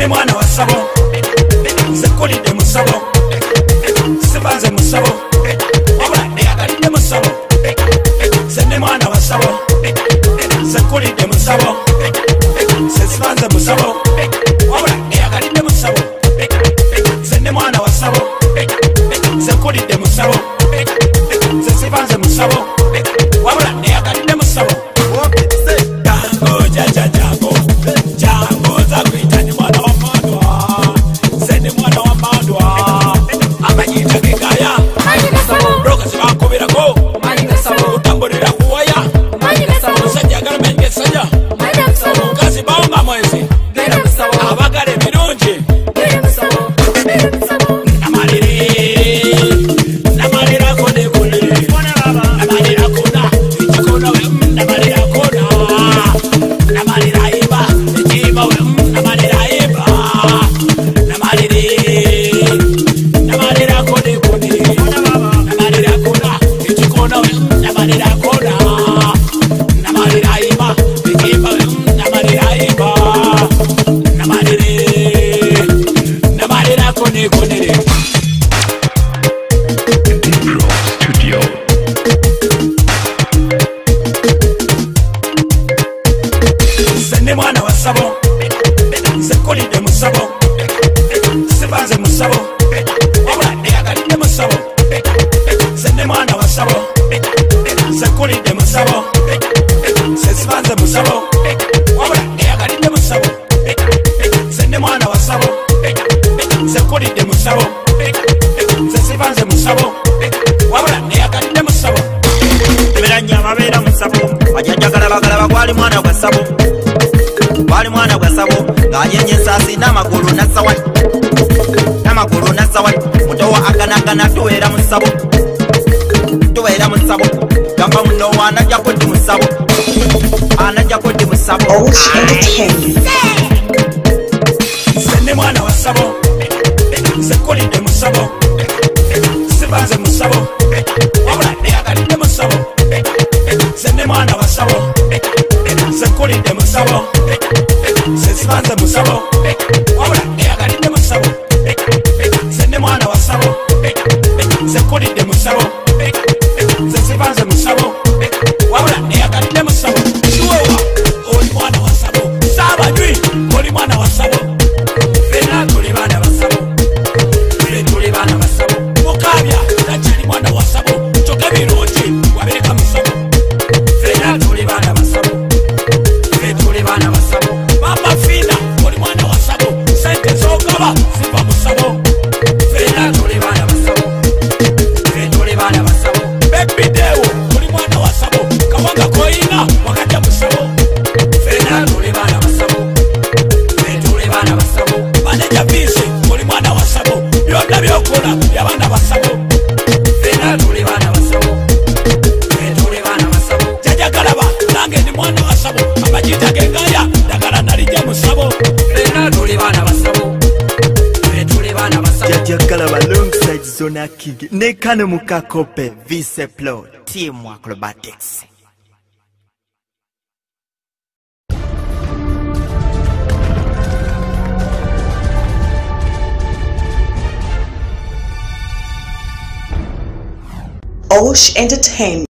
Sene mwana wa Sabo, Zekolide Musabo, Sebanze Musabo, Wabula neyagalide Musabo. Sene mwana wa Sabo, Zekolide Musabo, Sebanze Musabo, Wabula neyagalide Musabo. Sene mwana wa Sabo, Zekolide Musabo, Sebanze Musabo, Wabula neyagalide Musabo. Jango jaja jango, jango zakwitani mwana wa Madwa, Sene mwana wa Madwa, amanyita kekaya, broka sibakobirako, utamburira kuwaya, musajja galamenge sajja, mukazi bawunga mwezi, abagale birungi, namalira kode kulire, namalira kona, ikikona we namalira kona, namalira iba, ikiba we namalira iba, namalira kode kulire, namalira kona, ikikona we namalira kona, namalira iba, ikiba we namalira iba, namalira kode kulire. Sene mwana wa Sabo, Zekolide Musabo, Sebanze Musabo, Wabula neyagalide Musabo. Sene mwana wa Sabo, Zekolide Musabo, Sebanze Musabo, Wabula neyagalide Musabo. Sene mwana wa Sabo, Zekolide Musabo, Sebanze Musabo, Wabula neyagalide Musabo. Emiranya babeera Musabo, bajjajjagala bagala bagwali mwana gwa Sabo. Wali mwana gwa Sabo ng'anyenye ensasi n'amagulu n'asawali, n'amagulu n'asawali, mutowa aganagana tuweera mu Sabo, tuweera mu Sabo, gamba muno anajja kuddi mu Sabo, anajja kuddi mu Sabo. Sene mwana wa Sabo, Zekolide Musabo, Sebanze Musabo, Wabula neyagalide Musabo. Sene mwana wa Sabo, Zekolide Musabo, Sebanze Musabo, Wabula neyagalide Musabo. Sene mwana wa Sabo, Zekolide Musabo, Sebanze Musabo, Wabula neyagalide Musabo. Suwewa oli mwana wa Sabo, Sabajwi oli mwana wa Sabo, fena tuli bana ba Sabo, fena tuli bana ba Sabo. Mukabya nakyali mwana wa Sabo, kyokka birungi wabireka mu Sabo. Fena tuli bana ba Sabo, fena tuli bana ba Sabo. Mama Fina oli mwana wa Sabo, sente z'ogaba ziva mu Sabo. Fena tuli bana ba Sabo, fena tuli bana ba Sabo. Baby Dewo oli mwana wa Sabo, Kawanga Koyina wakajja mu Sabo. Fena tuli bana ba Sabo, fena tuli bana ba Sabo. Manager Visi oli mwana wa Sabo, byonna byokola by'abaana ba Sabo. Fena tuli bana ba Sabo, fena tuli bana ba Sabo. Jajja Galaba nange ndi mwana wa Sabo, amajita gengaya ndagala nalijja mu Sabo. Fena tuli bana ba Sabo, fena tuli bana ba Sabo. Jajja Galaba alongside Zona King ne Kano Mukakope Vice Pro Team Acrobatics. Osh Entertainment.